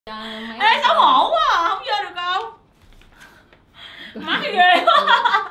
Ê xấu hổ quá à, không vô được không? Má cái ghê quá.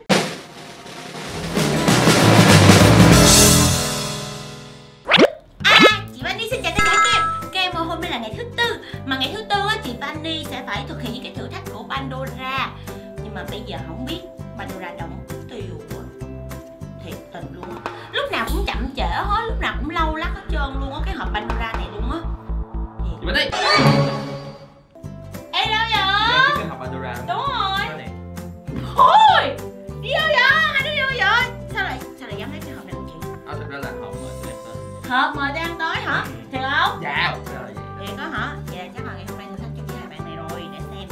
Chị Vanny xin chào tất cả các em. Các em ơi, hôm nay là ngày thứ tư. Mà ngày thứ tư á, chị Vanny sẽ phải thực hiện những cái thử thách của Pandora. Nhưng mà bây giờ không biết Pandora đâu mất tiêu quá. Thiệt tình luôn á. Lúc nào cũng chậm trễ hết, lúc nào cũng lâu lắc hết trơn luôn á, cái hộp Pandora này luôn á. Chị Vanny. Ê đâu vậy? Cái hộp Pandora. Đúng rồi. Thôi đi đâu vậy? Hai đứa đi đâu vậy? Sao lại dám lấy cái hộp này của chị? Thật ra là hộp mời tụi em tới. Hộp mời tụi em tới hả? Thiệt không? Dạ. Thật ra là vậy. Thiệt đó hả? Vậy chắc là ngày hôm nay thử thách cho hai bạn này rồi, để xem.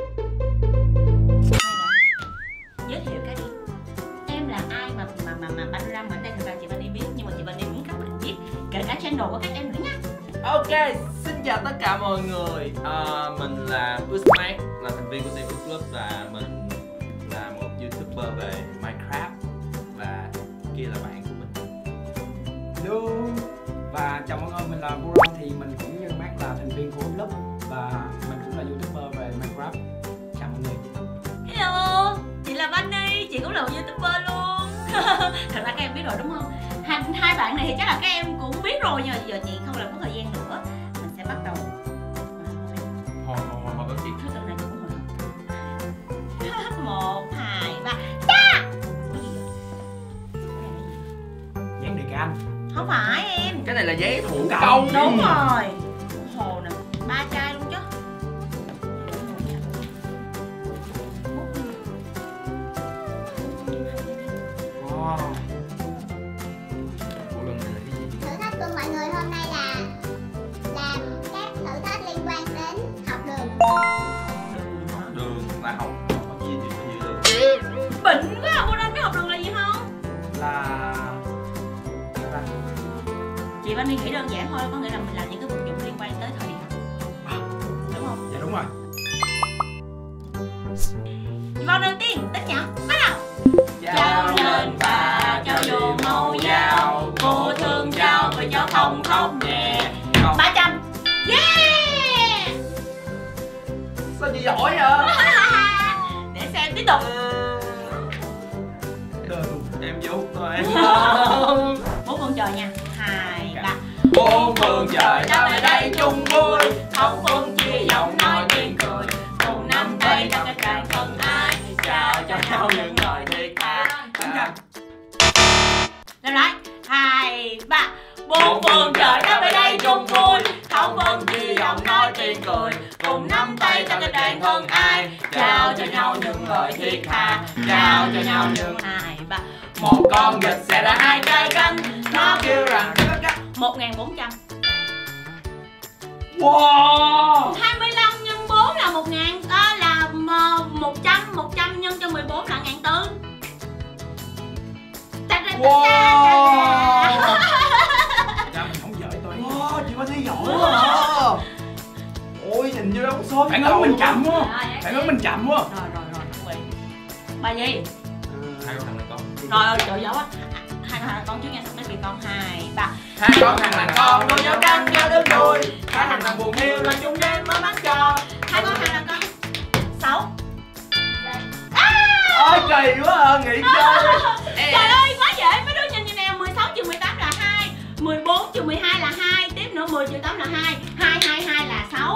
Giới thiệu cái đi. Em là ai mà Pandora ở đây thật ra chị Vanny biết, nhưng mà chị Vanny muốn các bạn biết, kể cả channel của các em nữa nha. Ok, xin chào tất cả mọi người. Mình là Usmac, là thành viên của team Club và mình là một YouTuber về Minecraft và kia là bạn của mình. Hello. Và chào mọi người, mình là Buron, thì mình cũng như Mac là thành viên của Club và mình cũng là YouTuber về Minecraft. Chào mọi người. Hello, chị là Vanny, chị cũng là một YouTuber luôn. Thật ra các em biết rồi đúng không? Hai bạn này thì chắc là các em cũng biết rồi, nhưng mà giờ chị không làm mất thời gian nữa. Mình sẽ bắt đầu. Hồi có chị. Thứ tự này chị cũng hồi. 1, 2, 3. Ta! Dán đề can. Không phải em. Cái này là giấy thủ Công. công. Đúng rồi. Hồ nè, 3 chai luôn chứ. Wow. Ủa, lần này là cái gì? Thử thách của mọi người hôm nay là làm các thử thách liên quan đến học đường. Đường là học có gì đường. Bệnh quá à, cô Đanh biết học đường là gì không? Là Chị Vanny nghĩ đơn giản thôi, có nghĩa là mình làm những cái vật dụng liên quan tới thời điểm. Đúng không? dạ đúng rồi. Vào đầu tiên, tất cả bắt đầu. Trao lên và cho dù màu dao, cô thương trao với cháu không khóc nhẹ. 300. Yeah. Sao chị giỏi vậy? Để xem tiếp tục. Em giúp thôi em. 4 con trời nha. 2, 3. Bốn phương trời ta về đây chung vui, không phân chia giọng nói tiếng cười, cùng nắm tay ta sẽ càng thân ai, trao cho nhau những lời thiệt tha. Làm lại. 2, 3. Bốn phương trời ta về đây chung vui, không phân chia giọng nói tiếng cười, cùng nắm tay ta sẽ càng thân ai, trao cho nhau những lời thiệt tha, trao cho nhau những. 2, 3. Một con vịt sẽ ra 2 cái cánh, nó kêu rằng 1400. wow. 25 nhân 4 là 1000, là 100, 100 nhân cho 14 là 1400. Wow. Dạ mình không giỏi tôi. Wow, chị có thấy giỏi quá à. Ôi, nhìn như đâu có số. Phản ứng mình chậm quá. Phản ứng mình chậm quá. Rồi, chuẩn bị. Bà gì? Hai con thằng này con. Rồi ơi, trời giỏi quá. Hai con trước nha, xong đến con 2, 3. Hai con thằng là con đôi nhau căng nhau đứng đuôi, hai thằng là buồn hiu là chung đêm mới mắt cho. Hai con là con 6. Ôi kỳ quá à, nghỉ chơi. Trời ơi, quá dễ, mấy đứa nhìn như nè, 16 trừ 18 là 2, 14 trừ 12 là 2, tiếp nữa 10 trừ 8 là 2, 2 là 6.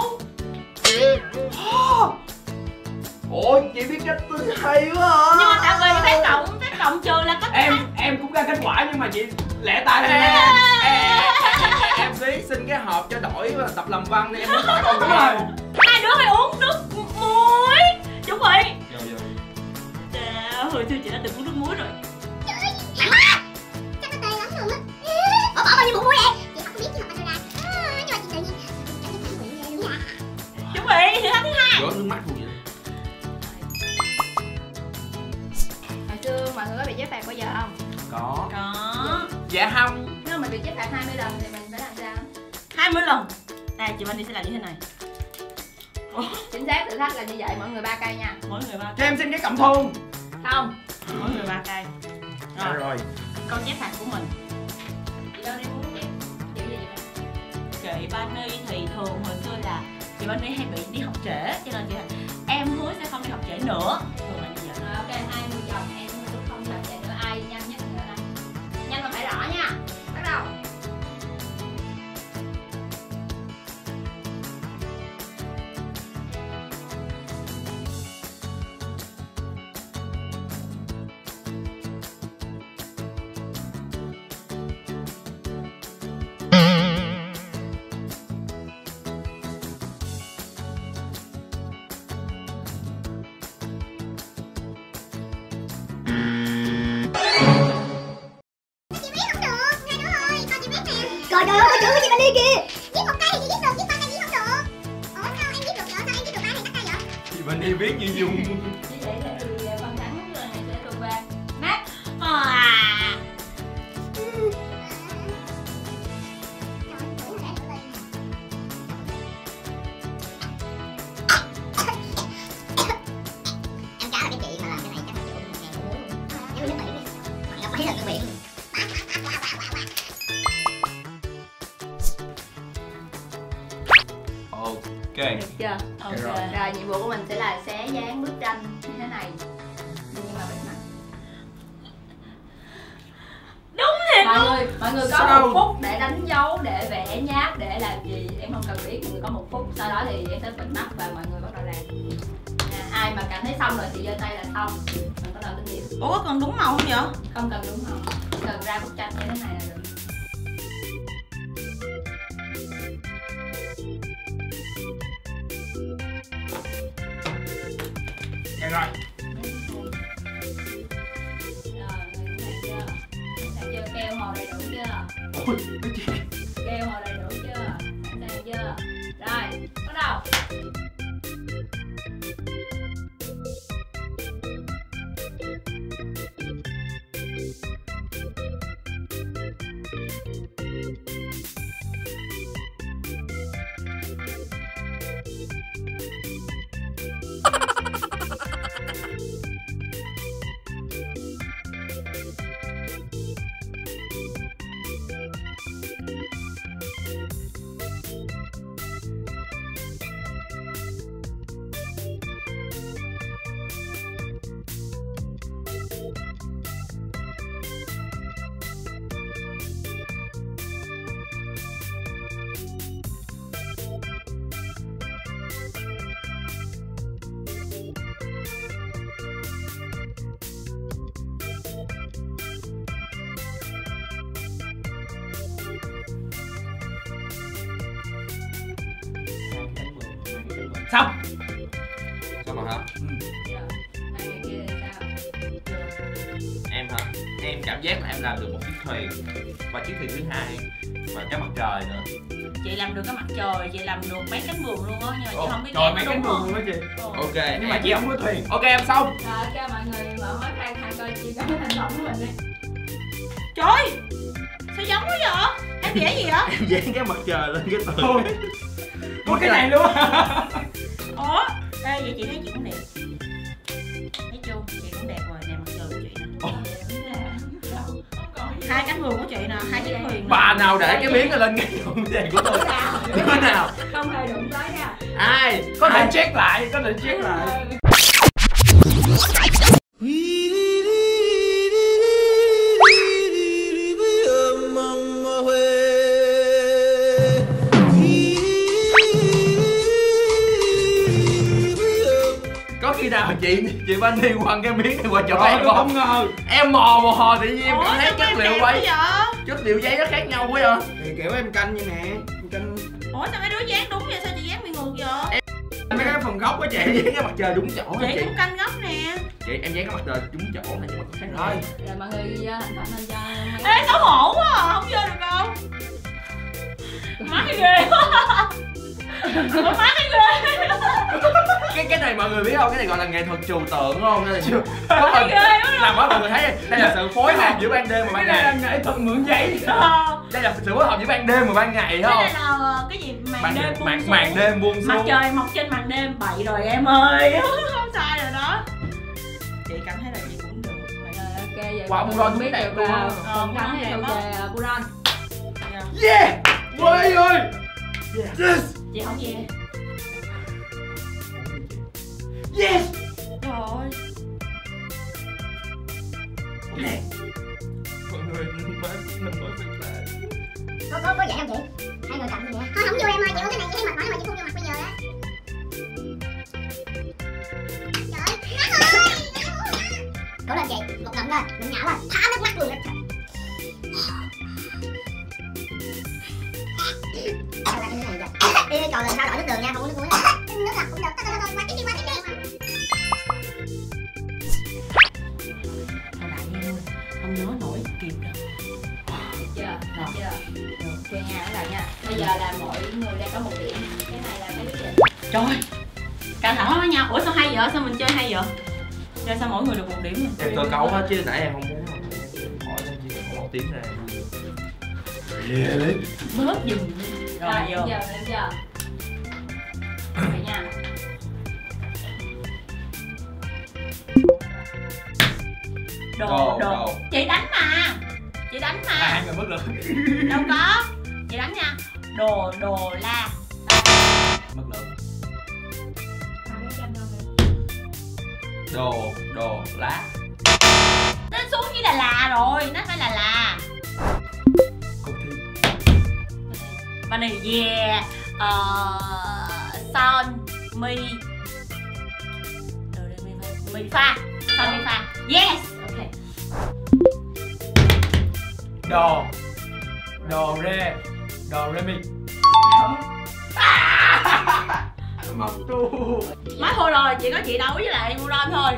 Ôi, chị biết cách tính hay quá à. Nhưng mà tại vì phép cộng trừ là có Em cũng ra kết quả nhưng mà chị lẻ tay thôi Ê, nha. em tí xin cái hộp cho đổi tập làm văn đi, em muốn hỏi con Đúng rồi. hai đứa phải uống nước muối. Chuẩn bị. Vô. Hồi xưa chị đã từng uống nước muối rồi. Trời ơi, mặn quá. Chắc nó tê lắm luôn á. Ủa, bỏ bao nhiêu muỗng muối em? Chị không biết chứ học Pandora. Nhưng mà chị tự nhiên cảm thấy kháng nguyện ghê luôn nha. Chuẩn bị thử thách thứ 2. Rửa nước mắt luôn vậy. Hồi xưa mọi người có bị chế phạt bao giờ không? Có. Dạ không. Nếu mà bị chế phạt 20 lần thì mình phải làm sao? 20 lần. Đây, chị Vanny sẽ làm như thế này. Chính xác, thử thách là như vậy, mọi người 3 cây nha. Mỗi người 3 Cho cây. em xin cái cẩm thun. Không. Mỗi người 3 cây. Dạ Rồi, rồi. câu chế phạt của mình. Chị đâu đi muốn chị? Chịu gì vậy? Chị Vanny thì thường hồi xưa là chị chị Bunny hay bị đi học trễ, cho nên em hứa sẽ không đi học trễ nữa. Thường là như vậy. Rồi ok, 20 vòng em không làm vậy nữa. Ai nhanh nhất nữa đây? Nhanh mà phải rõ nha. Bắt đầu. Trời ơi, coi chữ của chị Bunny kìa. Viết một cây thì chị viết được, viết ba cây viết không được. Ủa sao em viết được vậy? Sao em viết được ba thì tắt cây vậy? Chị Bunny viết như Dung. Như vậy thì phần thắng lần này sẽ thuộc về Matt. Em trả là cái chị mà làm cái này chắc là chị cũng ngàn muối luôn. Em biết vậy. Gặp mấy lần cái miệng. Ok. Được chưa? Ok. Rồi nhiệm vụ của mình sẽ là xé dán bức tranh như thế này. Nhưng mà bịt mắt. Đúng thiệt luôn. Mọi người có Sao? 1 phút để đánh dấu, để vẽ nháp, để làm gì em không cần biết. Mọi người có 1 phút, sau đó thì em sẽ bịt mắt và mọi người bắt đầu làm. Ai mà cảm thấy xong rồi thì giơ tay là xong. Mình bắt đầu tính điểm. Ủa có cần đúng màu không vậy? Không cần đúng màu, cần ra bức tranh như thế này là được. Dạ rồi. Rồi, người thấy chưa? Thấy chưa? Keo màu đầy đủ chưa? Ôi, cái chị. Keo màu đầy đủ chưa? Sẵn sàng chưa? Rồi, bắt đầu. Xong. Xong rồi hả? Giờ, hai người kia thì sao? Em hả? Em cảm giác là em làm được một chiếc thuyền và chiếc thuyền thứ hai và cái mặt trời nữa. Chị làm được cái mặt trời, chị làm được mấy cánh buồm luôn á, nhưng mà chị không biết Trời, ghép mấy nó cái đúng buồn không? luôn đó chị. Ok. Nhưng mà chị không có thuyền. Ok em xong. Rồi, ok mọi người mở mắt ra coi chị có cái thành phẩm của mình đi. Trời, sao giống quá vậy? Em vẽ gì vậy? Em dán cái mặt trời lên cái tường. Ôi, có cái này luôn á. Ủa, đây vậy chị thấy chị cũng đẹp. Thấy chưa, chị cũng đẹp rồi, nè mặt trời của chị nè. Hai cánh buồm của chị nè, hai chiếc thuyền nè. Bà nào để cái miếng này lên cái vùng về của tôi? Đứa nào? Không hề đụng tới nha. Ai? Có thể check lại, có thể check lại. Có khi nào chị Bunny quăng cái miếng này qua chỗ Trời em ơi, tôi không? không ngờ. Em mò tự nhiên em Ủa, cảm thấy sao chất em liệu đẹp quay quá vậy? chất liệu giấy nó khác nhau quá vậy. Thì kiểu em canh như nè, em canh Ủa sao mấy đứa dán đúng vậy, sao chị dán bị ngược vậy? mấy cái phần gốc á chị. Em dán cái mặt trời đúng chỗ hả Chị chị? cũng canh góc nè. Chị em dán cái mặt trời đúng chỗ này nhưng mà có khác Rồi. rồi. Rồi mọi người giơ thành phẩm lên cho Ê xấu hổ quá à, không vô được không? Má cái ghê quá. Ủa, má cái ghê. Cái này mọi người biết không? Cái này gọi là nghệ thuật trừu tượng không? Đây là chưa? Có Má mình ghê quá. làm đó mọi người thấy đây là sự phối hợp giữa ban đêm và Cái ban này là ngày. nghệ thuật mượn giấy. Đây là sự phối hợp giữa ban đêm và ban ngày Cái không? này là cái gì màn đêm buông xuống. màn đêm buông Mặt xuống. trời mọc trên màn đêm, bậy rồi em ơi. Không sai rồi đó. Chị cảm thấy là chị cũng được. Rồi ok, vậy Quả mọi Buron người biết đẹp được luôn á. phần thắng thì thuộc về Buron. Yeah! Quay ơi! Yes! Chị không về. rồi, mình nhả rồi, thả nước mắt luôn đấy. Sao lại cái nước này vậy? Đi còn lần sau đổi nước đường nha, không có nước muối. Nước lọc cũng được, thôi, qua tiếp đi. Thôi đại nha ơi, không nhớ nổi kịp đâu. Được chưa? Ok nha, bắt đầu nha. Bây giờ là mỗi người đang có 1 điểm. Cái này là cái quyết định. Trời, căng thẳng lắm á nha. Ủa sao hay vậy? Sao mình chơi hay vậy? Chơi sao mỗi người được 1 điểm rồi? Em cơ cấu hết chứ nãy em không muốn hỏi nên chỉ có 1 tiếng ra. Bớt dừng. Rồi vô. Giờ lên chưa? Vậy nha. Đồ. Chị đánh mà. Hai người bất lực. Đâu có. Chị đánh nha. Đồ la. Bất lực. Đồ lá. Nó xuống với là rồi, nó phải là. Cuộc thi. Và này yeah. Son mi. Mi pha. Son mi pha. Yes. Ok. Đồ rê mi. Mọc tu. Má thôi rồi, chỉ có chị đấu với lại Muron thôi.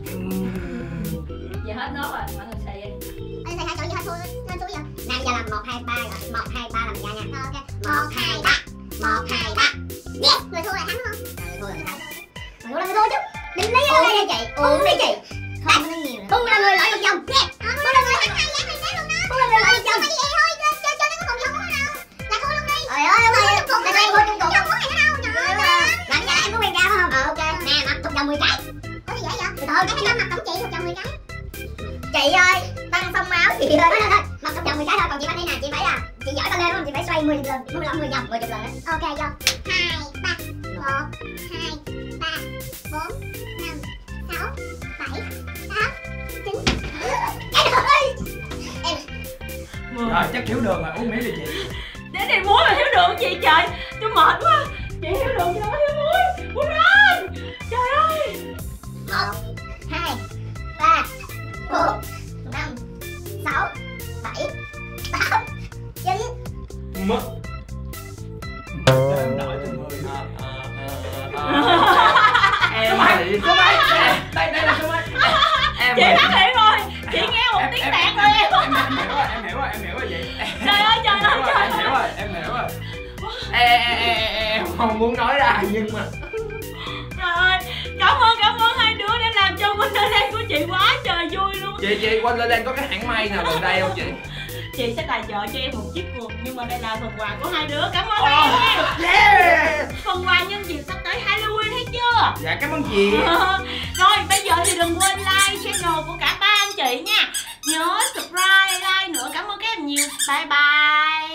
Giờ hết nốt rồi, mọi người xài đi. Anh thầy hai chọn gì hết thua nên thua giờ. Nào bây giờ là 1 2 3 rồi. 1 2 3 làm ra nha. Rồi ok. 1 2 3. 1 2 3. Yes, người thua là thắng đúng không? Người thua là thắng. Người thua chứ. Định lý ơi đi chị. Uống đi chị. Không có nói nhiều nữa. Bu là người lỗi được chồng. Yes. Bu là người thắng hai giác mình luôn đó. Bu là người lỗi được chồng. Phải vậy thôi, chơi nó có còn gì không có đâu. Là thua luôn đi. Trời ơi, ông ơi. Là thua chung cuộc. Không có này nữa đâu. Trời ơi. Làm giờ em có quyền ra không? Ok. Nè, mặc thuộc vòng 10 cái. Có gì vậy vậy? Từ từ, cái mặt tổng chị thuộc vòng 10 cái. Chị ơi, tăng phong máu chị ơi. Thôi, mặc trong vòng 10 cái thôi, còn chị Bánh đi nè, chị phải là chị giỏi con lên đúng không? Chị phải xoay 10 lần, 10 vòng, 10 chục lần đấy. Ok vô. 2 3 1 2 3 4 5 6 7 8 9. Em ơi. Em Rồi chắc thiếu đường rồi, uống miếng đi chị. Để này muối mà thiếu đường gì trời. Tôi mệt quá. Chị thiếu đường chị đâu có thiếu muối. Muối lên. Trời ơi. 1 2 3 4 5 6 7 8 9. Mất. Em đợi cho 10. Em Số mấy? Đây là số mấy? em Chị phát hiện rồi. Chị nghe một tiếng tẹt rồi em. Em hiểu rồi chị. Trời ơi trời ơi trời ơi. Em hiểu rồi. Em không muốn nói ra nhưng mà Trời ơi. Cảm ơn hai đứa đã làm cho Wonderland của chị quá trời vui luôn. chị Wonderland có cái hãng may nào gần đây không chị? Chị sẽ tài trợ cho em một chiếc quần, nhưng mà đây là phần quà của hai đứa. Cảm ơn hai em. Yeah. Phần quà nhân dịp sắp tới Halloween thấy chưa? Dạ cảm ơn chị. Rồi bây giờ thì đừng quên like channel của cả ba anh chị nha. Nhớ subscribe, like nữa. Cảm ơn các em nhiều. Bye bye.